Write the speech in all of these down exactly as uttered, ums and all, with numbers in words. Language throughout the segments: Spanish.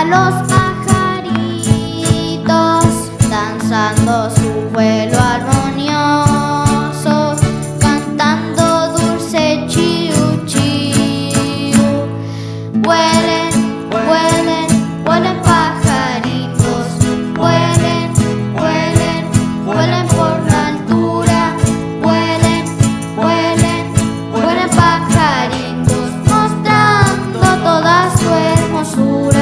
los pajaritos danzando su vuelo armonioso, cantando dulce chiu chiu. Vuelen, vuelen, vuelen pajaritos, vuelen, vuelen, vuelen por la altura, vuelen, vuelen, vuelen pajaritos, mostrando toda su hermosura.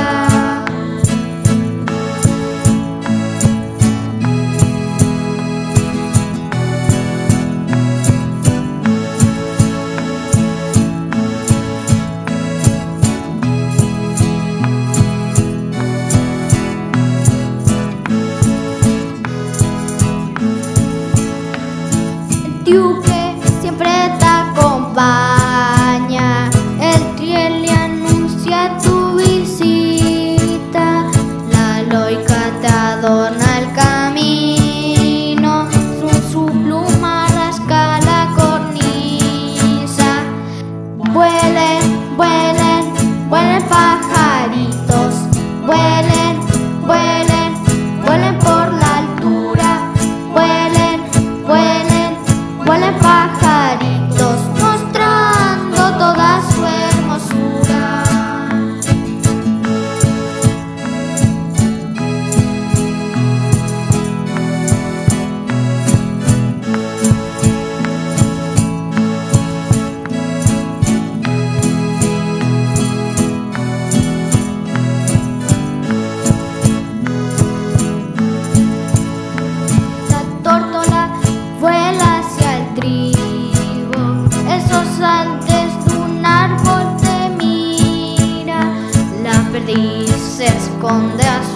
Que siempre te acompaña, el triel le anuncia tu visita, la loica te adorna el camino, su, su pluma rasca la cornisa. Vuelen, vuelen, vuelen pajaritos, vuelen, vuelen, vuelen por la altura, vuelen, vuelen, vuelen pajaritos, mostrando toda su hermosura. La tórtola vuela hacia el trigo, esos antes de un árbol te mira, la perdiz se esconde a su